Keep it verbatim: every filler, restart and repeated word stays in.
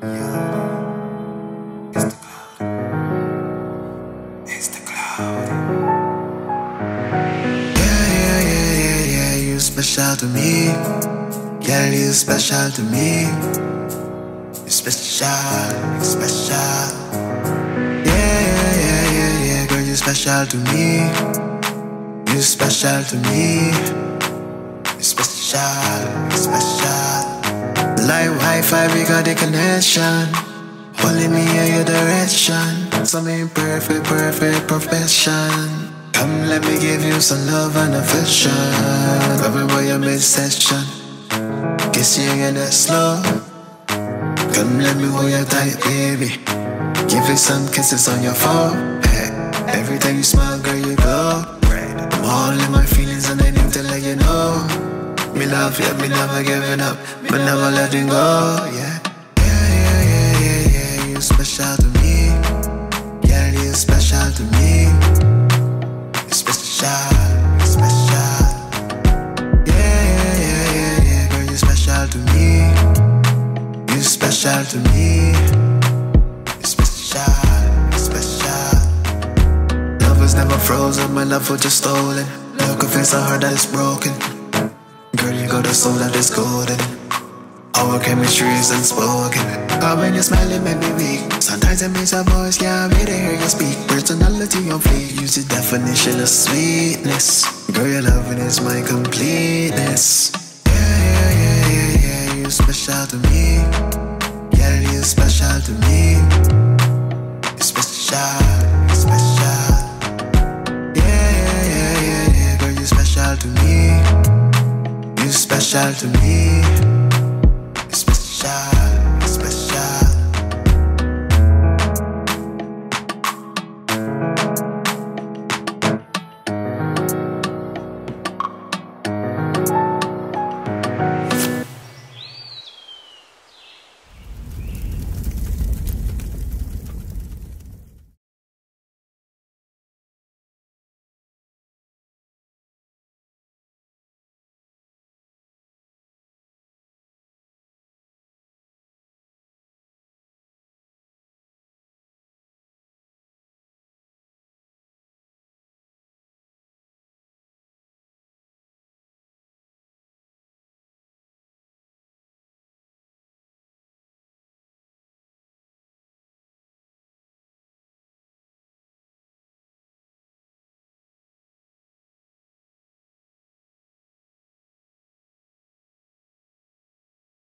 It's the cloud. Yeah, yeah, yeah, yeah, yeah. You special to me. Girl, you special to me. You special, you special. Yeah, yeah, yeah, yeah, yeah. Girl, you special to me. You special to me. You special, you special. Like Wi-Fi, we got the connection. Holding me in your direction. Some imperfect, perfect perfection. Come, let me give you some love and affection. Everywhere your midsection. Kiss you again that slow. Come, let me hold you tight, baby. Give you some kisses on your forehead. Every time you smile, girl, you glow. I'm all in my feelings and I need to let you know. Me love you, me never giving up, me never letting go, yeah. Yeah, yeah, yeah, yeah, yeah, you special to me. Yeah, you special to me. You special, you special. Yeah, yeah, yeah, yeah, yeah, girl, you special to me. You special to me. You special, you special. Love was never frozen, my love was just stolen. Look a face, I heard that it's broken. Girl, you got a soul that is golden. Our chemistry is unspoken. Cause when you smile, it make me weak. Sometimes it makes your voice, can't wait to hear you speak. Personality on fleek, use the definition of sweetness. Girl, your loving is my completeness. Yeah, yeah, yeah, yeah, yeah, you special to me. Yeah, you special to me. You special, you special. Yeah, yeah, yeah, yeah, yeah, girl, you special to me. You special to me.